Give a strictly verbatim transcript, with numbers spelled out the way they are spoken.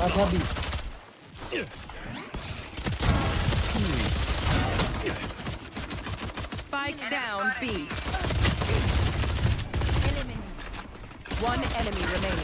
आधा भी Spike down B. One enemy remaining.